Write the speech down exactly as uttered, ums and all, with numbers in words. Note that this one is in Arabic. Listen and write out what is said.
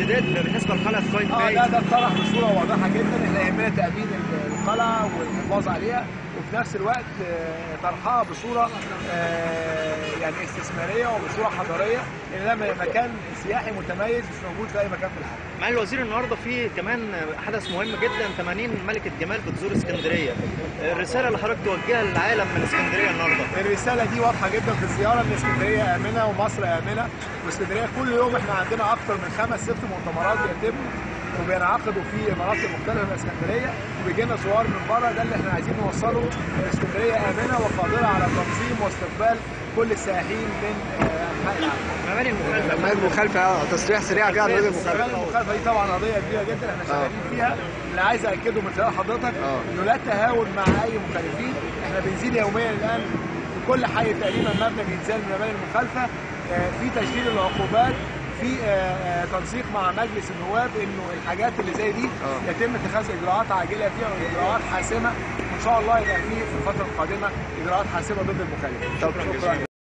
تجديدات بالنسبه لقلعه قايتباي؟ اه لا، ده اتطرح بصوره واضحه جدا. احنا يهمنا تامين القلعه والحفاظ عليها، وفي نفس الوقت طرحها بصوره يعني استثماريه وبصوره حضاريه، لان ده مكان سياحي متميز مش موجود في اي مكان في العالم. مع الوزير النهارده في كمان حدث مهم جدا، ثمانين ملكه جمال بتزور اسكندريه. الرساله اللي حضرتك توجهها للعالم من اسكندريه النهارده؟ الرساله دي واضحه جدا في الزياره، ان اسكندريه امنه ومصر امنه، واسكندريه كل يوم احنا عندنا اكثر من خمس ست مؤتمرات بيتم وبينعقدوا في مناطق مختلفه من اسكندريه، وبيجي لنا زوار من بره. ده اللي احنا عايزين نوصله، اسكندريه امنه وقادره على تنظيم واستقبال كل السائحين من انحاء العالم. مباني المخالفه مباني المخالفه تصريح سريع كده عن مباني المخالفه. مباني المخالفه دي طبعا قضيه كبيره جدا احنا شغالين فيها. اللي عايز اكده من خلال حضرتك انه لا تهاون مع اي مخالفين. احنا بنزيد يوميا الان في كل حي تقريبا مبنى بيتزال من مباني المخالفه، في تشديد العقوبات، في تنسيق مع مجلس النواب انه الحاجات اللي زي دي يتم اتخاذ اجراءات عاجله فيها واجراءات حاسمه، وان شاء الله يبقى في في الفتره القادمه اجراءات حاسمه ضد المخالفين. شكرا جزيلا.